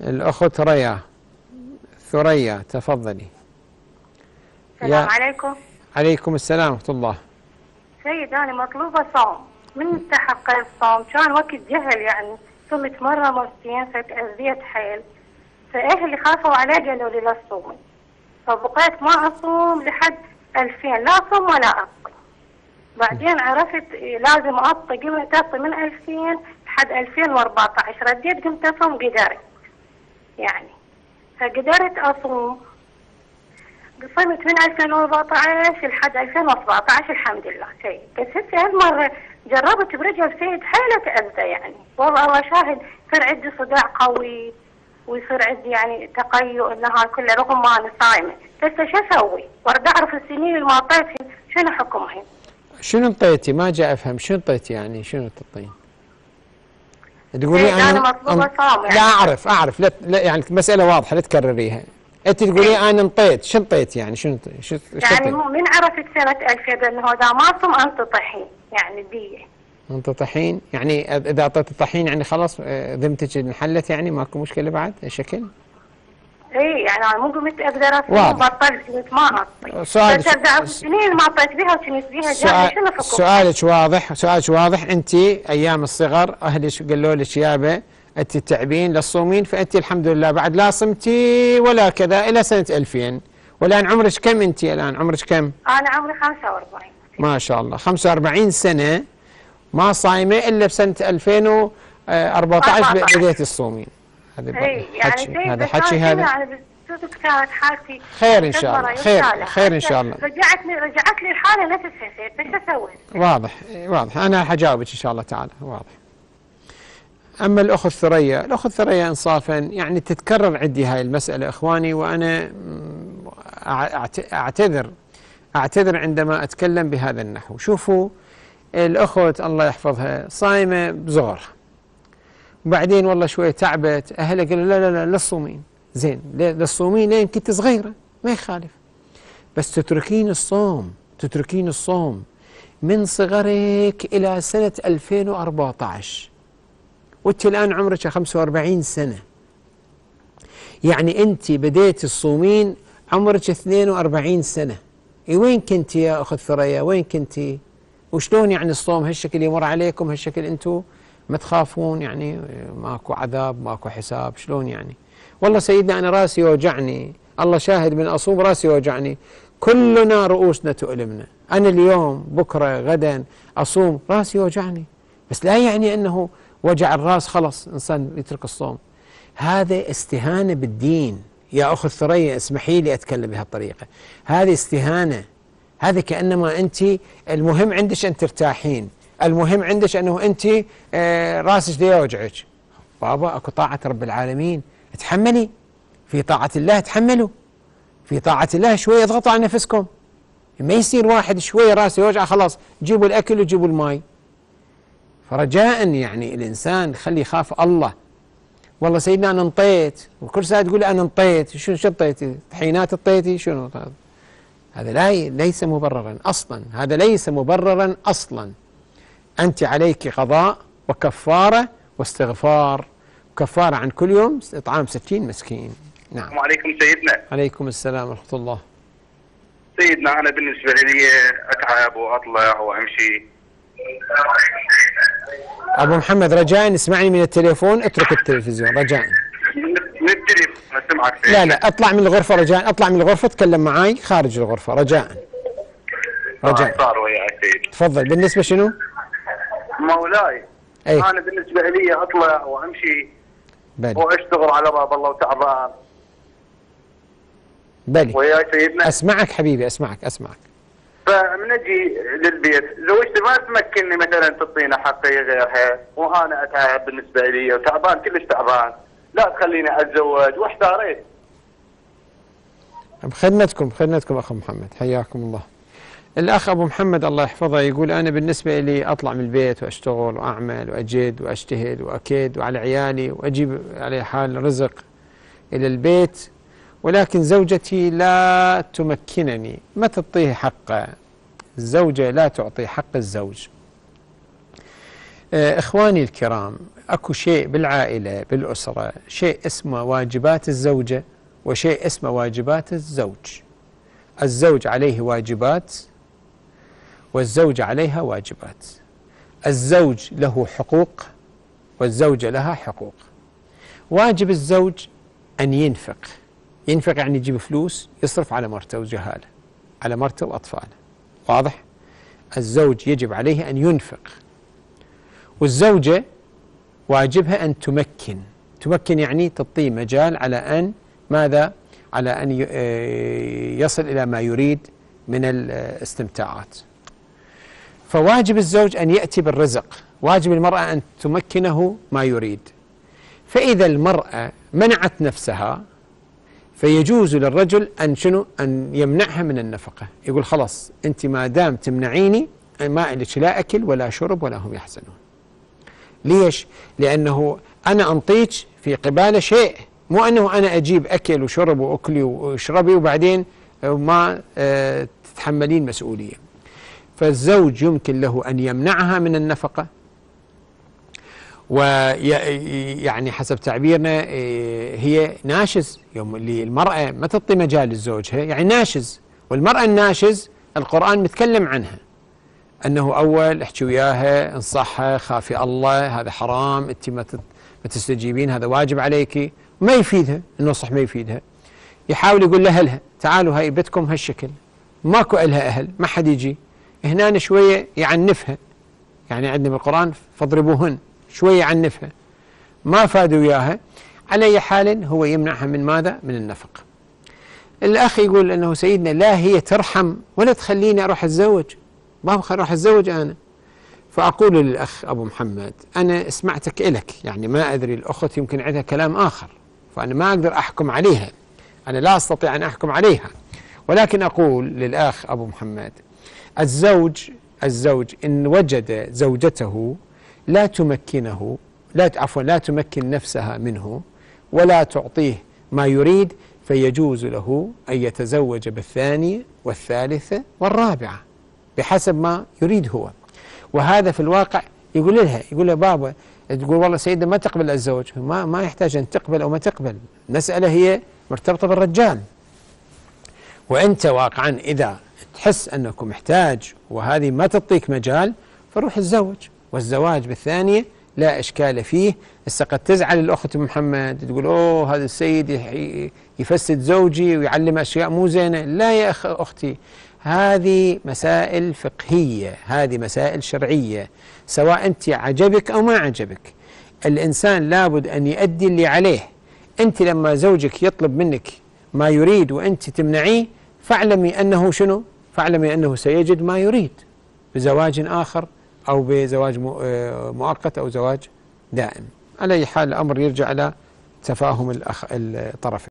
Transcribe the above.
الأخت ثريا تفضلي. السلام عليكم. عليكم السلام ورحمة الله. سيد أنا مطلوبة صوم، من استحق الصوم؟ كان وقت جهل يعني، صمت مرة مرتين فتأذيت حيل، فأهلي خافوا علي قالوا لي لا تصومي، فبقيت ما أصوم لحد 2000 لا أصوم ولا أفطر. بعدين عرفت لازم أطي، قمت أطي من 2000 لحد 2014، رديت قمت أصوم قدرت يعني، فقدرت أصوم، صمت من 2014 لحد 2017 الحمد لله سيد. بس هسه هالمرة جربت برجل سيد حيلة تأذى يعني، والله الله شاهد صار عندي صداع قوي ويصير عندي يعني تقيؤ النهار كله رغم ما أنا صايمة. هسه شو أسوي؟ وارد أعرف السنين اللي ما أعطيتهم شنو حكمهم؟ شنو انطيتي؟ ما جاء أفهم شنو انطيتي يعني، شنو تعطين؟ تقولي أنا مطلوبة صوم يعني. لا أعرف لا يعني مسألة واضحة لا تكرريها. أنت تقولي أنا انطيت، شو انطيت يعني؟ شنو يعني من عرفت سنة 2000 أنه إذا ما صم أنت طحين يعني دية. أنت طحين يعني إذا أعطيت الطحين يعني خلاص ذمتك انحلت يعني ماكو مشكلة بعد الشكل؟ اي يعني انا مو قمت اقدر اصوم بطلت قمت ما اعطي. سؤالك السنين ما اعطيت بها وكنت بها جاهزه. شنو حكم؟ سؤالك واضح. انت ايام الصغر اهلك قالوا لك يابا انت تعبين للصومين، فانت الحمد لله بعد لا صمتي ولا كذا الى سنه 2000. والان عمرك كم انت؟ الان عمرك كم؟ انا عمري 45. ما شاء الله 45 سنه ما صايمه الا بسنه 2014 بديت الصومين. هذا حكي هذا يعني كانت حالتي خير ان شاء الله. خير ان شاء الله. رجعت لي الحاله نفسها سيد. ايش اسوي؟ واضح انا حجاوبك ان شاء الله تعالى. واضح. اما الاخت ثريا انصافا يعني تتكرر عندي هاي المساله اخواني، وانا اعتذر عندما اتكلم بهذا النحو. شوفوا الاخت الله يحفظها صايمه بزغرها، وبعدين والله شويه تعبت، اهلها قالوا لا للصومين. زين للصومين لين كنت صغيره ما يخالف، بس تتركين الصوم من صغرك الى سنه 2014 وانت الان عمرك 45 سنه، يعني انت بديت تصومين عمرك 42 سنه. وين كنت يا اخت ثريا؟ وين كنت؟ وشلون يعني الصوم هالشكل يمر عليكم هالشكل؟ انتم ما تخافون يعني ماكو عذاب ماكو حساب؟ شلون يعني؟ والله سيدنا أنا راسي يوجعني، الله شاهد من أصوم راسي يوجعني، كلنا رؤوسنا تؤلمنا، أنا اليوم بكرة غدا أصوم راسي يوجعني، بس لا يعني أنه وجع الراس خلص إنسان يترك الصوم. هذا استهانة بالدين يا أخت ثريا، اسمحي لي أتكلم بهالطريقة، هذه استهانة. هذا كأنما أنت المهم عندك أن ترتاحين، المهم عندك أنه أنت راسك لا يوجعك. بابا أكو طاعة رب العالمين، تحملي في طاعة الله، تحملوا في طاعة الله، شوية اضغطوا على نفسكم. ما يصير واحد شوية راسه يوجع خلاص جيبوا الأكل وجيبوا الماء. فرجاء يعني الإنسان خلي يخاف الله. والله سيدنا أنا انطيت، وكل ساعة تقول أنا انطيت، شو انطيتي؟ طحينات انطيتي؟ شنو هذا؟ ليس مبررا أصلا، هذا ليس مبررا أصلا. أنت عليك قضاء وكفارة واستغفار، كفارة عن كل يوم إطعام 60 مسكين. نعم. السلام عليكم سيدنا. عليكم السلام ورحمة الله. سيدنا أنا بالنسبة لي أتعب وأطلع وأمشي. أبو محمد رجاء اسمعني من التليفون، اترك التلفزيون رجاء. من التليفون أسمعك سيدنا. لا اطلع من الغرفة رجاء، اطلع من الغرفة تكلم معاي خارج الغرفة رجاء. صار وياي سيدي. تفضل. بالنسبة شنو؟ مولاي أنا بالنسبة لي أطلع وأمشي واشتغل على باب الله وتعبان. بلي ويا سيدنا اسمعك حبيبي، اسمعك. فمن اجي للبيت زوجتي ما تمكنني مثلا تعطينا حقي غيرها، وانا اتعب بالنسبه لي وتعبان كلش تعبان، لا تخليني اتزوج واحتاريت. بخدمتكم اخو محمد حياكم الله. الاخ ابو محمد الله يحفظه يقول انا بالنسبه لي اطلع من البيت واشتغل واعمل واجد واجتهد واكيد وعلى عيالي واجيب على حال رزق الى البيت، ولكن زوجتي لا تمكنني، ما تعطيه حقه. الزوجه لا تعطي حق الزوج. إخواني الكرام، أكو شيء بالعائلة بالأسرة، شيء اسمه واجبات الزوجة وشيء اسمه واجبات الزوج. الزوج عليه واجبات والزوجة عليها واجبات. الزوج له حقوق والزوجة لها حقوق. واجب الزوج أن ينفق. ينفق يعني يجيب فلوس يصرف على مرته وجهاله، على مرته وأطفاله. واضح؟ الزوج يجب عليه أن ينفق. والزوجة واجبها أن تمكن. تمكن يعني تعطيه مجال على أن ماذا؟ على أن يصل إلى ما يريد من الاستمتاعات. فواجب الزوج أن يأتي بالرزق، واجب المرأة أن تمكنه ما يريد. فإذا المرأة منعت نفسها فيجوز للرجل أن شنو؟ أن يمنعها من النفقة. يقول خلاص أنت ما دام تمنعيني ما إلك لا أكل ولا شرب ولا هم يحزنون. ليش؟ لأنه أنا أنطيك في قبالة شيء، مو أنه أنا أجيب أكل وشرب وأكلي واشربي وبعدين ما تتحملين مسؤولية. فالزوج يمكن له أن يمنعها من النفقة، ويعني حسب تعبيرنا هي ناشز. يوم اللي المرأة ما تعطي مجال لزوجها يعني ناشز. والمرأة الناشز القرآن متكلم عنها أنه أول احكي وياها، انصحها، خافي الله، هذا حرام، أنت ما تستجيبين، هذا واجب عليك. ما يفيدها النصح، ما يفيدها. يحاول يقول لأهلها تعالوا هاي بيتكم هالشكل، ماكو إلها أهل، ما حد يجي. هنا شوية يعنفها، يعني عندنا بالقرآن فاضربوهن، شوية يعنفها، ما فادوا وياها. على أي حال هو يمنعها من ماذا؟ من النفقة. الأخ يقول أنه سيدنا لا هي ترحم ولا تخليني أروح أتزوج، ما أبغى أروح أتزوج أنا. فأقول للأخ أبو محمد أنا سمعتك إلك، يعني ما أدري الأخت يمكن عندها كلام آخر، فأنا ما أقدر أحكم عليها، أنا لا أستطيع أن أحكم عليها. ولكن أقول للأخ أبو محمد الزوج إن وجد زوجته لا تمكنه، لا تمكن نفسها منه ولا تعطيه ما يريد، فيجوز له أن يتزوج بالثانية والثالثة والرابعة بحسب ما يريد هو. وهذا في الواقع يقول لها بابا، تقول والله سيدنا ما تقبل الزوج، ما يحتاج أن تقبل أو ما تقبل، المسألة هي مرتبطة بالرجال. وأنت واقعا إذا تحس أنك محتاج وهذه ما تعطيك مجال فروح الزوج، والزواج بالثانية لا إشكال فيه. هسه قد تزعل الأخت محمد تقول أوه هذا السيد يفسد زوجي ويعلم أشياء مو زينة. لا يا أختي، هذه مسائل فقهية، هذه مسائل شرعية، سواء أنت عجبك أو ما عجبك. الإنسان لابد أن يؤدي اللي عليه. أنت لما زوجك يطلب منك ما يريد وأنت تمنعيه فاعلمي أنه شنو؟ فاعلمي أنه سيجد ما يريد بزواج آخر أو بزواج مؤقت أو زواج دائم. على أي حال الأمر يرجع إلى تفاهم الطرفين.